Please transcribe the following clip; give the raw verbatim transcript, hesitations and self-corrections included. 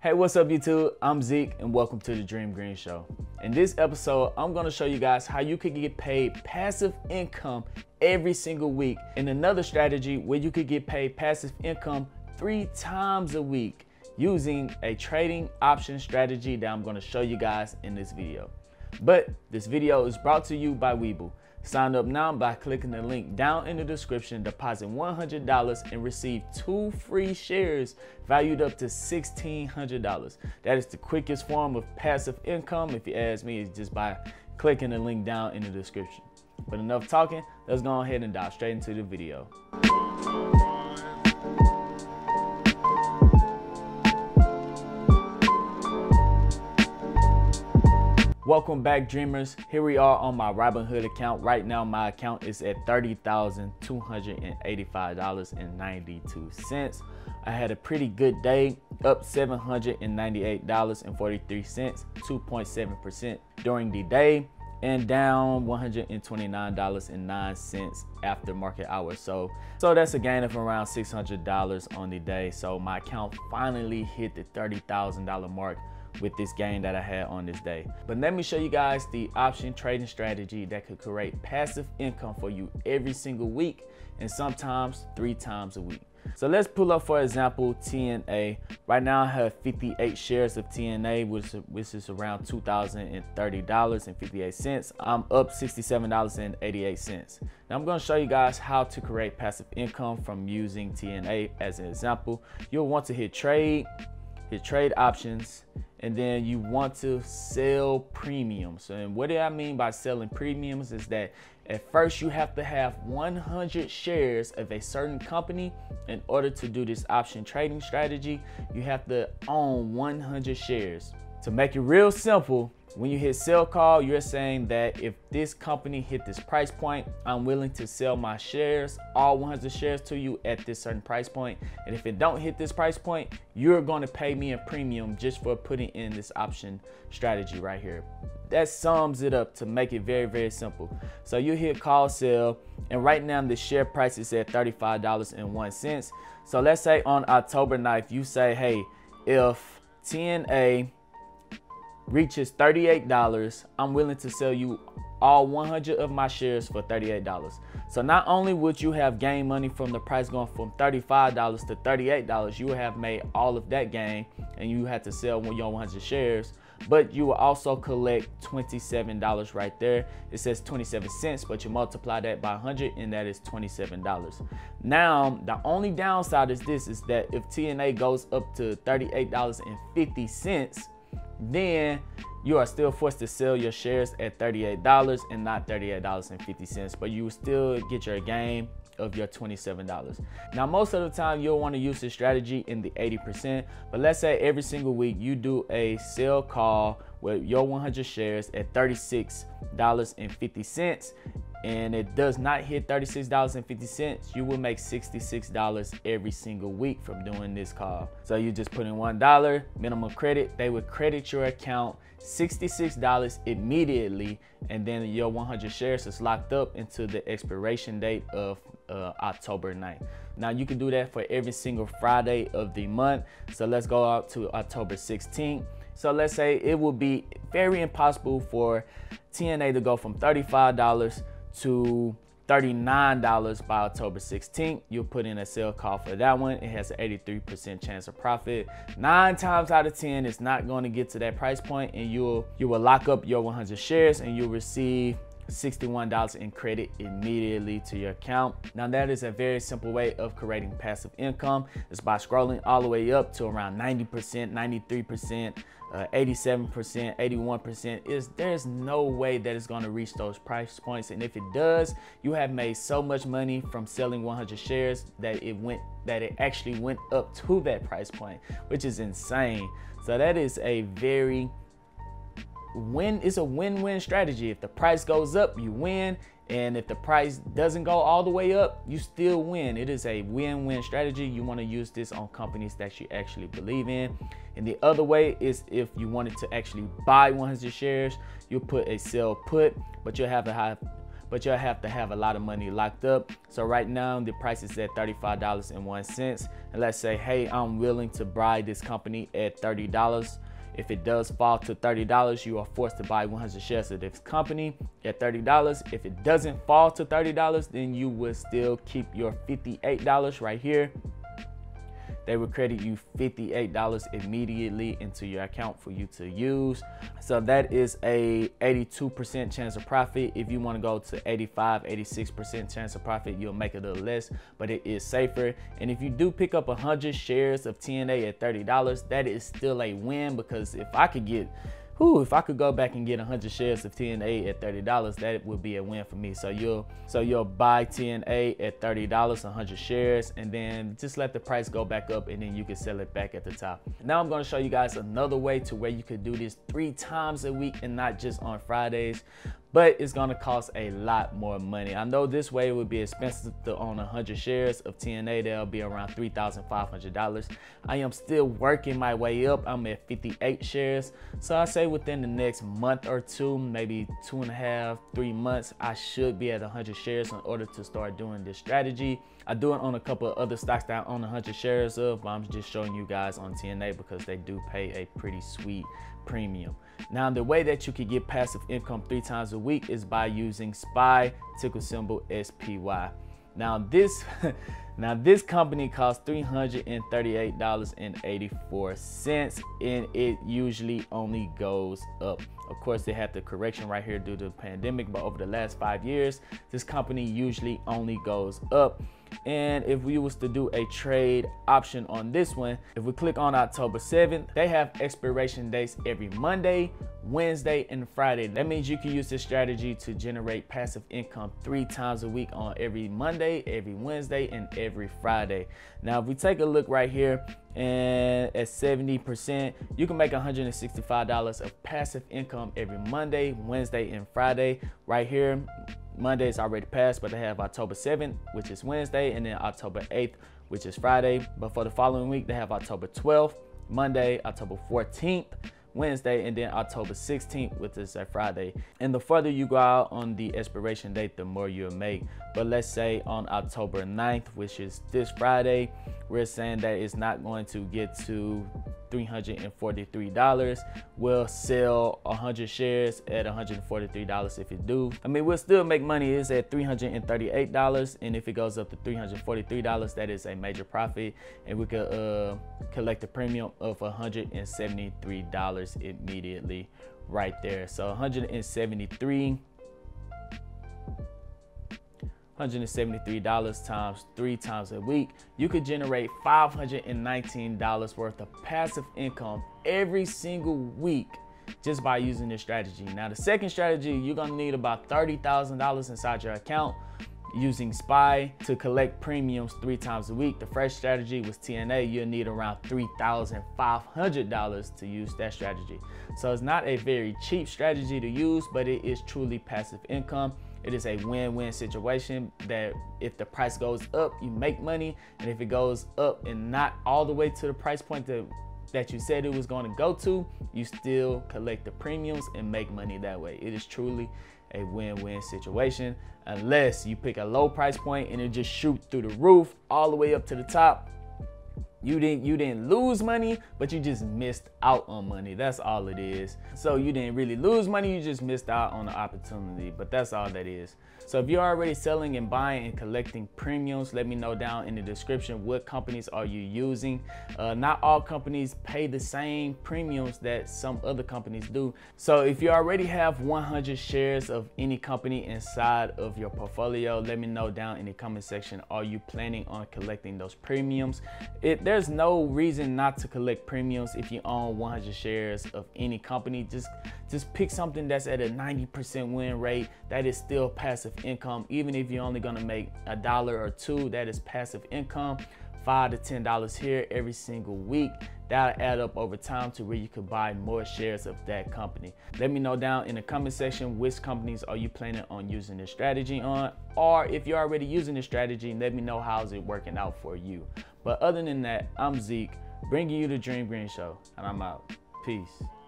Hey, what's up YouTube? I'm Zeke and welcome to the Dream Green Show. In this episode, I'm gonna show you guys how you could get paid passive income every single week, and another strategy where you could get paid passive income three times a week using a trading option strategy that I'm gonna show you guys in this video. But this video is brought to you by Webull. Sign up now by clicking the link down in the description, deposit one hundred dollars and receive two free shares valued up to sixteen hundred dollars. That is the quickest form of passive income, if you ask me, is just by clicking the link down in the description. But enough talking, let's go ahead and dive straight into the video. Welcome back, dreamers. Here we are on my Robinhood account. Right now my account is at thirty thousand two hundred eighty-five dollars and ninety-two cents. I had a pretty good day, up seven hundred ninety-eight dollars and forty-three cents, two point seven percent during the day, and down one hundred twenty-nine dollars and nine cents after market hours. So, so that's a gain of around six hundred dollars on the day. So my account finally hit the thirty thousand dollar mark with this gain that I had on this day. But let me show you guys the option trading strategy that could create passive income for you every single week and sometimes three times a week. So let's pull up, for example, T N A. Right now I have fifty-eight shares of T N A, which, which is around two thousand thirty dollars and fifty-eight cents. I'm up sixty-seven dollars and eighty-eight cents. Now I'm gonna show you guys how to create passive income from using T N A as an example. You'll want to hit trade, hit trade options, and then you want to sell premiums. And what do I mean by selling premiums is that at first you have to have one hundred shares of a certain company. In order to do this option trading strategy, you have to own one hundred shares. To make it real simple, when you hit sell call, you're saying that if this company hit this price point, I'm willing to sell my shares, all one hundred shares to you at this certain price point. And if it don't hit this price point, you're going to pay me a premium just for putting in this option strategy right here. That sums it up to make it very, very simple. So you hit call sell, and right now the share price is at thirty-five dollars and one cent. So let's say on October ninth, you say, hey, if T N A reaches thirty-eight dollars, I'm willing to sell you all one hundred of my shares for thirty-eight dollars. So not only would you have gained money from the price going from thirty-five dollars to thirty-eight dollars, you would have made all of that gain and you had to sell your one hundred shares, but you will also collect twenty-seven dollars right there. It says twenty-seven cents, but you multiply that by one hundred and that is twenty-seven dollars. Now, the only downside is this, is that if T N A goes up to thirty-eight dollars and fifty cents, then you are still forced to sell your shares at thirty-eight dollars and not thirty-eight dollars and fifty cents, but you will still get your gain of your twenty-seven dollars. Now, most of the time you'll want to use this strategy in the eighty percent, but let's say every single week you do a sell call with your one hundred shares at thirty-six dollars and fifty cents, and it does not hit thirty-six dollars and fifty cents, you will make sixty-six dollars every single week from doing this call. So you just put in one dollar minimum credit, they would credit your account sixty-six dollars immediately, and then your one hundred shares is locked up into the expiration date of uh, October ninth. Now you can do that for every single Friday of the month. So let's go out to October sixteenth. So let's say it will be very impossible for T N A to go from thirty-five dollars to thirty-nine dollars by October sixteenth. You'll put in a sell call for that one. It has an eighty-three percent chance of profit. Nine times out of ten, it's not going to get to that price point, and you'll you will lock up your one hundred shares and you'll receive sixty-one dollars in credit immediately to your account. Now that is a very simple way of creating passive income. It's by scrolling all the way up to around ninety percent, ninety-three percent, uh, eighty-seven percent, eighty-one percent. Is there's no way that it's going to reach those price points, and if it does, you have made so much money from selling one hundred shares that it went that it actually went up to that price point, which is insane. So that is a very win it's a win-win strategy. If the price goes up, you win, and if the price doesn't go all the way up, you still win. It is a win-win strategy. You want to use this on companies that you actually believe in. And the other way is if you wanted to actually buy one hundred shares, you put a sell put, but you'll have a high but you'll have to have a lot of money locked up. So right now the price is at thirty-five dollars and one cent. And let's say, hey, I'm willing to buy this company at thirty dollars. If it does fall to thirty dollars, you are forced to buy one hundred shares of this company at thirty dollars. If it doesn't fall to thirty dollars, then you will still keep your fifty-eight dollars right here. They will credit you fifty-eight dollars immediately into your account for you to use. So that is a eighty-two percent chance of profit. If you want to go to eighty-five, eighty-six percent chance of profit, you'll make a little less, but it is safer. And if you do pick up one hundred shares of T N A at thirty dollars, that is still a win, because if I could get Whew, if I could go back and get one hundred shares of T N A at thirty dollars, that would be a win for me. So you'll so you'll buy T N A at thirty dollars, one hundred shares, and then just let the price go back up, and then you can sell it back at the top. Now I'm going to show you guys another way to where you could do this three times a week and not just on Fridays. But it's gonna cost a lot more money. I know this way it would be expensive to own one hundred shares of T N A. That'll be around three thousand five hundred dollars. I am still working my way up. I'm at fifty-eight shares. So I say within the next month or two, maybe two and a half, three months, I should be at one hundred shares in order to start doing this strategy. I do it on a couple of other stocks that I own one hundred shares of, but I'm just showing you guys on T N A because they do pay a pretty sweet premium. Now, the way that you can get passive income three times a week is by using S P Y, ticker symbol S P Y. Now this, now this company costs three hundred thirty-eight dollars and eighty-four cents, and it usually only goes up. Of course, they had the correction right here due to the pandemic, but over the last five years, this company usually only goes up. And if we was to do a trade option on this one, if we click on October seventh, they have expiration dates every Monday, Wednesday, and Friday. That means you can use this strategy to generate passive income three times a week on every Monday, every Wednesday, and every Friday. Now, if we take a look right here, and at seventy percent, you can make one hundred sixty-five dollars of passive income every Monday, Wednesday, and Friday. Right here, Monday is already passed, but they have October seventh, which is Wednesday, and then October eighth, which is Friday. But for the following week, they have October twelfth, Monday, October fourteenth, Wednesday, and then October sixteenth, which is a Friday. And the further you go out on the expiration date, the more you'll make. But let's say on October ninth, which is this Friday, we're saying that it's not going to get to three hundred forty-three dollars. We'll sell one hundred shares at one hundred forty-three dollars if it do. I mean, we'll still make money. It's at three hundred thirty-eight dollars, and if it goes up to three hundred forty-three dollars, that is a major profit, and we could uh, collect a premium of one hundred seventy-three dollars immediately right there. So one hundred seventy-three one hundred seventy-three dollars times three times a week, you could generate five hundred nineteen dollars worth of passive income every single week just by using this strategy. Now, the second strategy, you're gonna need about thirty thousand dollars inside your account using S P Y to collect premiums three times a week. The first strategy was T N A. You'll need around three thousand five hundred dollars to use that strategy. So it's not a very cheap strategy to use, but it is truly passive income. It is a win-win situation that if the price goes up, you make money. And if it goes up and not all the way to the price point that, that you said it was going to go to, you still collect the premiums and make money that way. It is truly a win-win situation, unless you pick a low price point and it just shoot through the roof all the way up to the top. You didn't you didn't lose money, but you just missed out on money. That's all it is. So you didn't really lose money, you just missed out on the opportunity, but that's all that is. So if you're already selling and buying and collecting premiums, let me know down in the description what companies are you using. Uh, not all companies pay the same premiums that some other companies do. So if you already have one hundred shares of any company inside of your portfolio, let me know down in the comment section, are you planning on collecting those premiums? It, there's no reason not to collect premiums if you own one hundred shares of any company. Just, just pick something that's at a ninety percent win rate. That is still passive income. Even if you're only gonna make a dollar or two, that is passive income. Five to ten dollars here every single week. That'll add up over time to where you could buy more shares of that company. Let me know down in the comment section which companies are you planning on using this strategy on, or if you're already using this strategy, let me know how's it working out for you. But other than that, I'm Zeke, bringing you the Dream Green Show, and I'm out. Peace.